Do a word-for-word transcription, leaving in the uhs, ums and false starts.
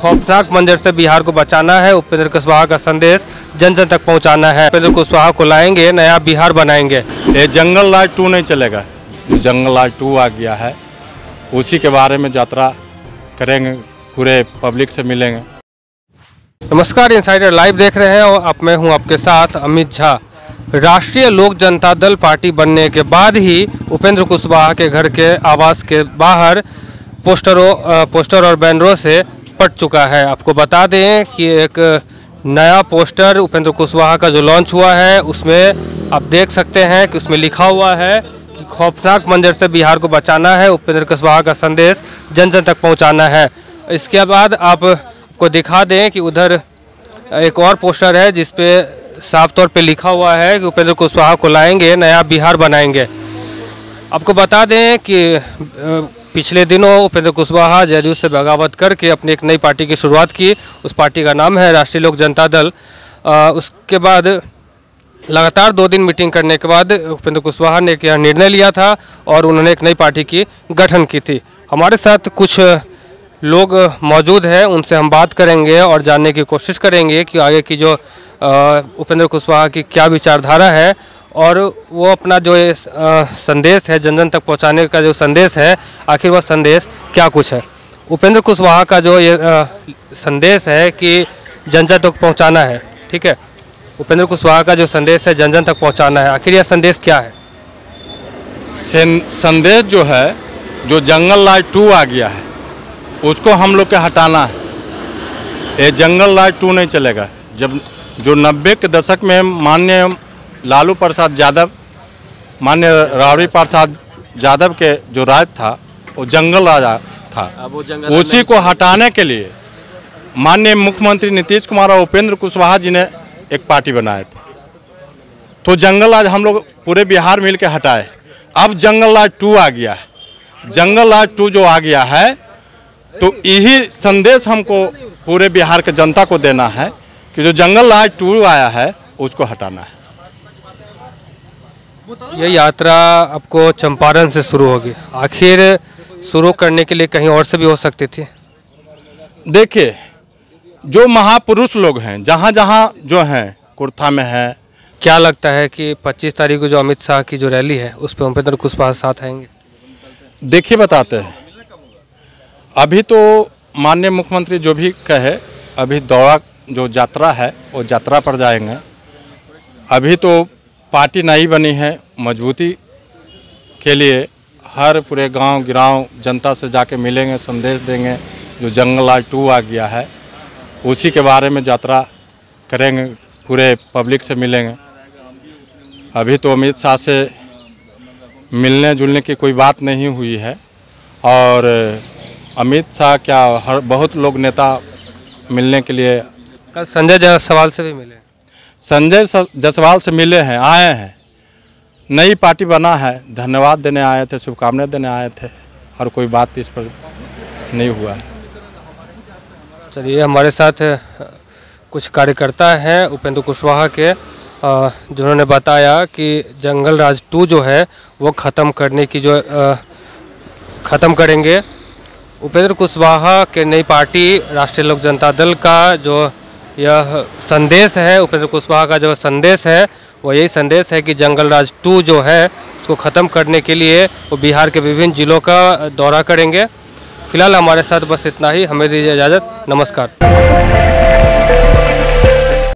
खौफनाक मंजर से बिहार को बचाना है। उपेंद्र कुशवाहा का संदेश जन जन तक पहुंचाना है। उपेंद्र कुशवाहा को लाएंगे, नया बिहार बनाएंगे। ये जंगल राज टू नहीं चलेगा, जंगल राज टू आ गया है, उसी के बारे में यात्रा करेंगे, पूरे पब्लिक से मिलेंगे। नमस्कार, इनसाइडर लाइव देख रहे हैं और अब मैं हूं आपके साथ अमित झा। राष्ट्रीय लोक जनता दल पार्टी बनने के बाद ही उपेंद्र कुशवाहा के घर के आवास के बाहर पोस्टरों पोस्टर और बैनरों से पट चुका है। आपको बता दें कि एक नया पोस्टर उपेंद्र कुशवाहा का जो लॉन्च हुआ है उसमें आप देख सकते हैं कि उसमें लिखा हुआ है कि खौफनाक मंजर से बिहार को बचाना है, उपेंद्र कुशवाहा का संदेश जन जन तक पहुंचाना है। इसके बाद आपको दिखा दें कि उधर एक और पोस्टर है जिसपे साफ तौर पे लिखा हुआ है कि उपेंद्र कुशवाहा को लाएंगे, नया बिहार बनाएंगे। आपको बता दें कि पिछले दिनों उपेंद्र कुशवाहा जदयू से बगावत करके अपनी एक नई पार्टी की शुरुआत की। उस पार्टी का नाम है राष्ट्रीय लोक जनता दल। आ, उसके बाद लगातार दो दिन मीटिंग करने के बाद उपेंद्र कुशवाहा ने यह निर्णय लिया था और उन्होंने एक नई पार्टी की गठन की थी। हमारे साथ कुछ लोग मौजूद हैं, उनसे हम बात करेंगे और जानने की कोशिश करेंगे कि आगे की जो उपेंद्र कुशवाहा की क्या विचारधारा है और वो अपना जो ये संदेश है जन जन तक पहुंचाने का जो संदेश है, आखिर वह संदेश क्या कुछ है। उपेंद्र कुशवाहा का जो ये आ, संदेश है कि जन जन तक पहुंचाना है, ठीक है। उपेंद्र कुशवाहा का जो संदेश है जन जन तक पहुंचाना है, आखिर यह संदेश क्या है? संदेश जो है, जो जंगल राज टू आ गया है उसको हम लोग के हटाना है। ये जंगल राज टू नहीं चलेगा। जब जो नब्बे के दशक में माननीय लालू प्रसाद यादव, माननीय राबड़ी प्रसाद यादव के जो राज था वो जंगल राज था, उसी को हटाने के लिए माननीय मुख्यमंत्री नीतीश कुमार और उपेंद्र कुशवाहा जी ने एक पार्टी बनाए थे। तो जंगल राज हम लोग पूरे बिहार मिल के हटाए। अब जंगल राज टू आ गया है। जंगल राज टू जो आ गया है तो यही संदेश हमको पूरे बिहार के जनता को देना है कि जो जंगल राज टू आया है उसको हटाना है। यह यात्रा आपको चंपारण से शुरू होगी, आखिर शुरू करने के लिए कहीं और से भी हो सकती थी? देखिए, जो महापुरुष लोग हैं जहाँ जहाँ जो हैं, कुर्था में है। क्या लगता है कि पच्चीस तारीख को जो अमित शाह की जो रैली है उस पर उपेंद्र कुशवाहा साथ आएंगे? देखिए, बताते हैं। अभी तो माननीय मुख्यमंत्री जो भी कहे, अभी दौरा जो यात्रा है वो यात्रा पर जाएंगे। अभी तो पार्टी नई बनी है, मजबूती के लिए हर पूरे गांव गिराव जनता से जाके मिलेंगे, संदेश देंगे। जो जंगल राज टू आ गया है उसी के बारे में यात्रा करेंगे, पूरे पब्लिक से मिलेंगे। अभी तो अमित शाह से मिलने जुलने की कोई बात नहीं हुई है और अमित शाह क्या हर बहुत लोग नेता मिलने के लिए। कल संजय जायसवाल से भी मिले, संजय जायसवाल से मिले हैं, आए हैं। नई पार्टी बना है, धन्यवाद देने आए थे, शुभकामनाएं देने आए थे और कोई बात इस पर नहीं हुआ है। चलिए, हमारे साथ कुछ कार्यकर्ता हैं उपेंद्र कुशवाहा के, जिन्होंने बताया कि जंगल राज टू जो है वो ख़त्म करने की जो ख़त्म करेंगे। उपेंद्र कुशवाहा के नई पार्टी राष्ट्रीय लोक जनता दल का जो यह संदेश है, उपेंद्र कुशवाहा का जो संदेश है वो यही संदेश है कि जंगल राज टू जो है उसको ख़त्म करने के लिए वो बिहार के विभिन्न जिलों का दौरा करेंगे। फिलहाल हमारे साथ बस इतना ही, हमें दीजिए इजाज़त। नमस्कार।